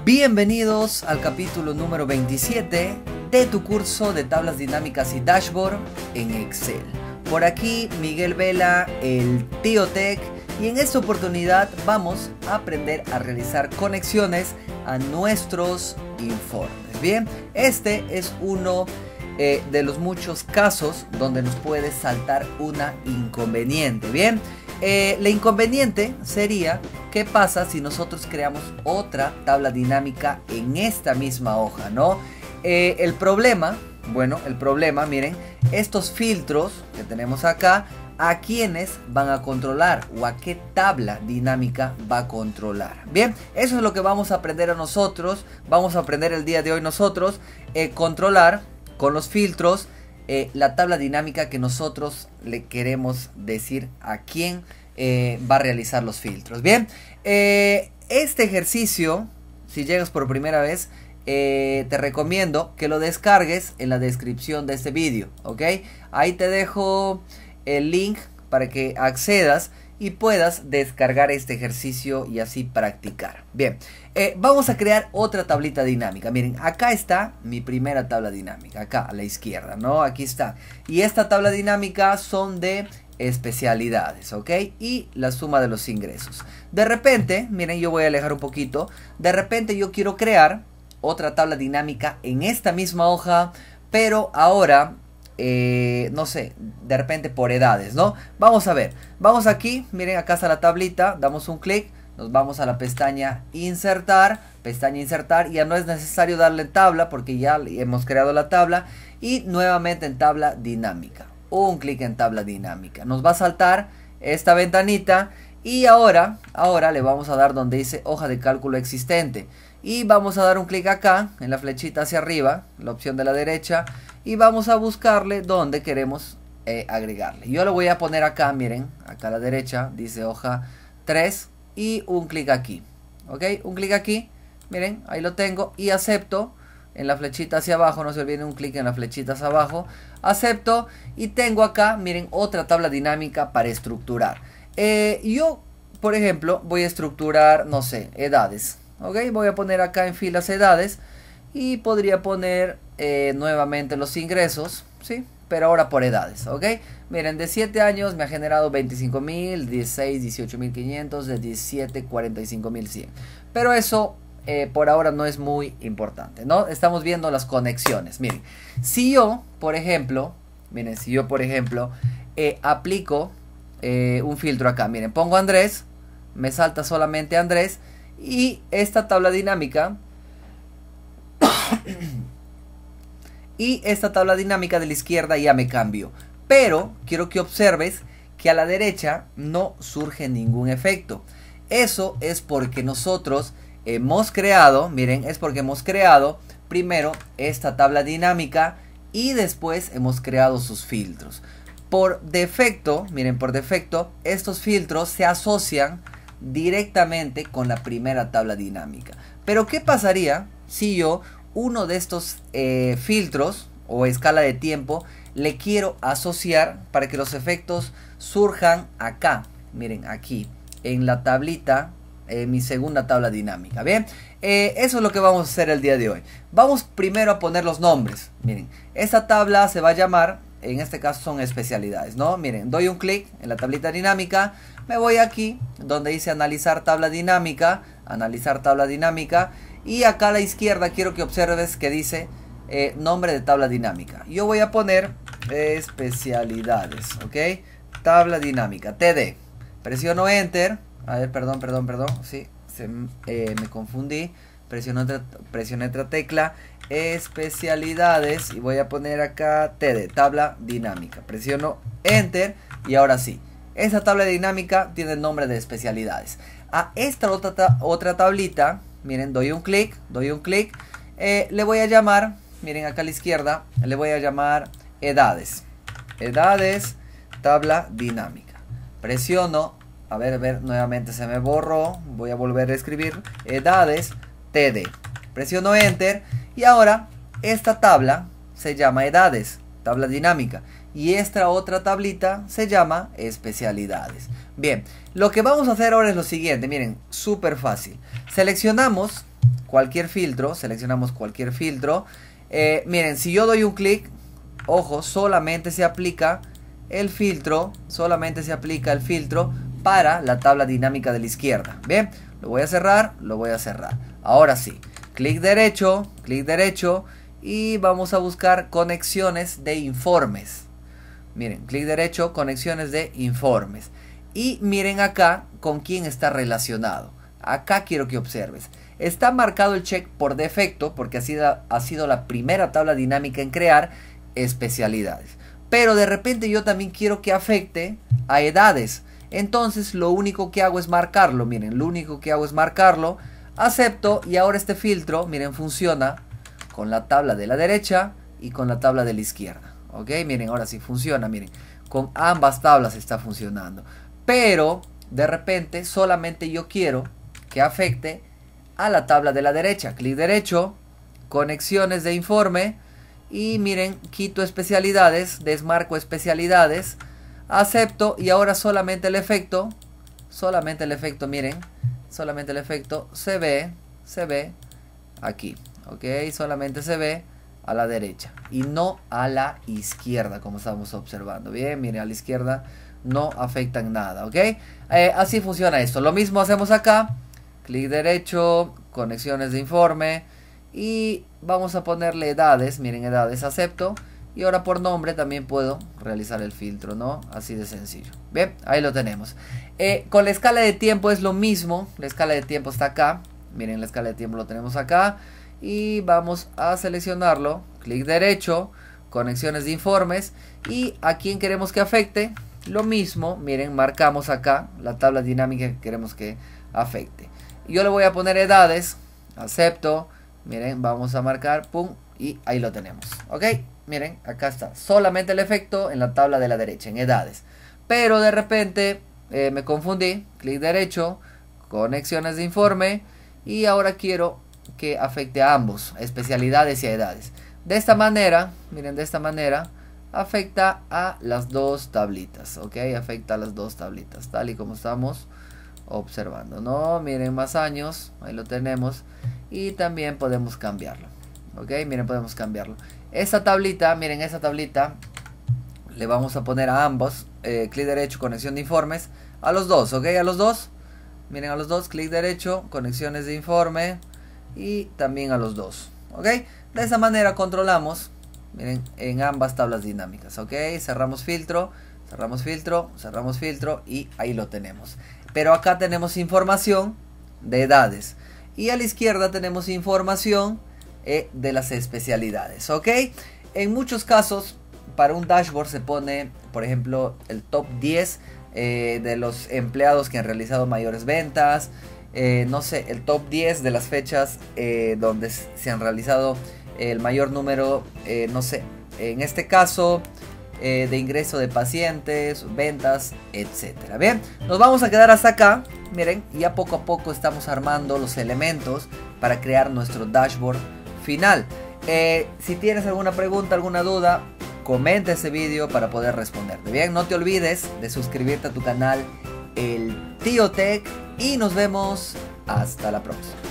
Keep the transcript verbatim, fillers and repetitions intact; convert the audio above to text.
Bienvenidos al capítulo número veintisiete de tu curso de tablas dinámicas y dashboard en Excel. Por aquí Miguel Vela, el tío Tech, y en esta oportunidad vamos a aprender a realizar conexiones a nuestros informes. Bien, este es uno eh, de los muchos casos donde nos puede saltar una inconveniente. Bien, eh, la inconveniente sería: ¿qué pasa si nosotros creamos otra tabla dinámica en esta misma hoja, no? Eh, el problema, bueno, el problema, miren, estos filtros que tenemos acá, ¿a quiénes van a controlar o a qué tabla dinámica va a controlar? Bien, eso es lo que vamos a aprender a nosotros, vamos a aprender el día de hoy nosotros, eh, controlar con los filtros eh, la tabla dinámica que nosotros le queremos decir a quién eh, va a realizar los filtros. Bien, eh, este ejercicio, si llegas por primera vez, Eh, te recomiendo que lo descargues en la descripción de este vídeo, ¿ok? Ahí te dejo el link para que accedas y puedas descargar este ejercicio y así practicar. Bien, eh, vamos a crear otra tablita dinámica. Miren, acá está mi primera tabla dinámica, acá a la izquierda, ¿no? Aquí está. Y esta tabla dinámica son de especialidades, ¿ok? Y la suma de los ingresos. De repente, miren, yo voy a alejar un poquito. De repente yo quiero crear otra tabla dinámica en esta misma hoja, pero ahora, eh, no sé, de repente por edades, ¿no? Vamos a ver, vamos aquí, miren, acá está la tablita, damos un clic, nos vamos a la pestaña insertar, pestaña insertar, y ya no es necesario darle tabla porque ya hemos creado la tabla, y nuevamente en tabla dinámica, un clic en tabla dinámica, nos va a saltar esta ventanita, y ahora, ahora le vamos a dar donde dice hoja de cálculo existente. Y vamos a dar un clic acá, en la flechita hacia arriba, la opción de la derecha. Y vamos a buscarle donde queremos eh, agregarle. Yo lo voy a poner acá, miren, acá a la derecha, dice hoja tres. Y un clic aquí, ¿ok? Un clic aquí, miren, ahí lo tengo. Y acepto, en la flechita hacia abajo, no se olviden un clic en la flechita hacia abajo. Acepto y tengo acá, miren, otra tabla dinámica para estructurar. Eh, yo, por ejemplo, voy a estructurar, no sé, edades. Ok, voy a poner acá en filas edades y podría poner eh, nuevamente los ingresos, ¿sí? Pero ahora por edades, ok. Miren, de siete años me ha generado veinticinco mil, dieciséis, dieciocho mil quinientos, de diecisiete, cuarenta y cinco mil cien. Pero eso eh, por ahora no es muy importante, ¿no? Estamos viendo las conexiones. Miren, si yo, por ejemplo, miren, si yo, por ejemplo, eh, aplico eh, un filtro acá, miren, pongo Andrés, me salta solamente Andrés. Y esta tabla dinámica y esta tabla dinámica de la izquierda ya me cambió. Pero quiero que observes que a la derecha no surge ningún efecto. Eso es porque nosotros hemos creado, miren, es porque hemos creado primero esta tabla dinámica y después hemos creado sus filtros. Por defecto, miren, por defecto, estos filtros se asocian directamente con la primera tabla dinámica. Pero ¿qué pasaría si yo uno de estos eh, filtros o escala de tiempo le quiero asociar para que los efectos surjan acá? Miren, aquí en la tablita, eh, mi segunda tabla dinámica. Bien, eh, eso es lo que vamos a hacer el día de hoy. Vamos primero a poner los nombres. Miren, esta tabla se va a llamar, en este caso son especialidades, ¿no? Miren, doy un clic en la tablita dinámica, me voy aquí donde dice analizar tabla dinámica, analizar tabla dinámica, y acá a la izquierda quiero que observes que dice eh, nombre de tabla dinámica. Yo voy a poner especialidades, ¿ok? Tabla dinámica, T D. Presiono Enter, a ver, perdón, perdón, perdón, sí, se, eh, me confundí. Presiono otra, presioné otra tecla, especialidades, y voy a poner acá T D, tabla dinámica. Presiono Enter y ahora sí, esa tabla dinámica tiene el nombre de especialidades. A esta otra, ta otra tablita, miren, doy un clic, doy un clic, eh, le voy a llamar, miren acá a la izquierda, le voy a llamar edades. Edades, tabla dinámica. Presiono, a ver, a ver, nuevamente se me borró, voy a volver a escribir, edades, T D. Presiono Enter y ahora esta tabla se llama edades, tabla dinámica, y esta otra tablita se llama especialidades. Bien, lo que vamos a hacer ahora es lo siguiente, miren, súper fácil. Seleccionamos cualquier filtro, seleccionamos cualquier filtro. Eh, miren, si yo doy un clic, ojo, solamente se aplica el filtro, solamente se aplica el filtro para la tabla dinámica de la izquierda. Bien, lo voy a cerrar, lo voy a cerrar. Ahora sí, clic derecho, clic derecho y vamos a buscar conexiones de informes. Miren, clic derecho, conexiones de informes. Y miren acá con quién está relacionado. Acá quiero que observes. Está marcado el check por defecto porque ha sido, ha sido la primera tabla dinámica en crear especialidades. Pero de repente yo también quiero que afecte a edades. Entonces lo único que hago es marcarlo. Miren, lo único que hago es marcarlo. Acepto y ahora este filtro, miren, funciona con la tabla de la derecha y con la tabla de la izquierda. Ok, miren, ahora sí funciona, miren. Con ambas tablas está funcionando. Pero de repente solamente yo quiero que afecte a la tabla de la derecha. Clic derecho, conexiones de informe y miren, quito especialidades, desmarco especialidades, acepto y ahora solamente el efecto, solamente el efecto, miren, solamente el efecto se ve, se ve aquí, ok, solamente se ve a la derecha y no a la izquierda como estamos observando. Bien, miren, a la izquierda no afectan nada, ok, eh, así funciona esto. Lo mismo hacemos acá. Clic derecho, conexiones de informe y vamos a ponerle edades, miren, edades, acepto y ahora por nombre también puedo realizar el filtro, ¿no? Así de sencillo. Bien, ahí lo tenemos. Eh, con la escala de tiempo es lo mismo, la escala de tiempo está acá, miren, la escala de tiempo lo tenemos acá y vamos a seleccionarlo, clic derecho, conexiones de informes y a quién queremos que afecte, lo mismo, miren, marcamos acá la tabla dinámica que queremos que afecte. Yo le voy a poner edades, acepto, miren, vamos a marcar, pum, y ahí lo tenemos, ok, miren, acá está, solamente el efecto en la tabla de la derecha, en edades, pero de repente eh, me confundí, clic derecho, conexiones de informe, y ahora quiero que afecte a ambos, especialidades y a edades, de esta manera, miren, de esta manera, afecta a las dos tablitas, ok, afecta a las dos tablitas, tal y como estamos observando, ¿no? Miren, más años, ahí lo tenemos y también podemos cambiarlo, ok, miren, podemos cambiarlo. Esta tablita, miren, esa tablita le vamos a poner a ambos, eh, clic derecho, conexión de informes, a los dos, ok, a los dos, miren, a los dos, clic derecho, conexiones de informe y también a los dos, ok, de esa manera controlamos, miren, en ambas tablas dinámicas, ok, cerramos filtro, cerramos filtro, cerramos filtro y ahí lo tenemos. Pero acá tenemos información de edades y a la izquierda tenemos información eh, de las especialidades, ok. En muchos casos para un dashboard se pone, por ejemplo, el top diez eh, de los empleados que han realizado mayores ventas, eh, no sé, el top diez de las fechas eh, donde se han realizado el mayor número, eh, no sé, en este caso eh, de ingreso de pacientes, ventas, etcétera. Bien, nos vamos a quedar hasta acá, miren, y ya poco a poco estamos armando los elementos para crear nuestro dashboard final. Eh, si tienes alguna pregunta, alguna duda, comenta este vídeo para poder responderte. Bien, no te olvides de suscribirte a tu canal El Tío Tech y nos vemos hasta la próxima.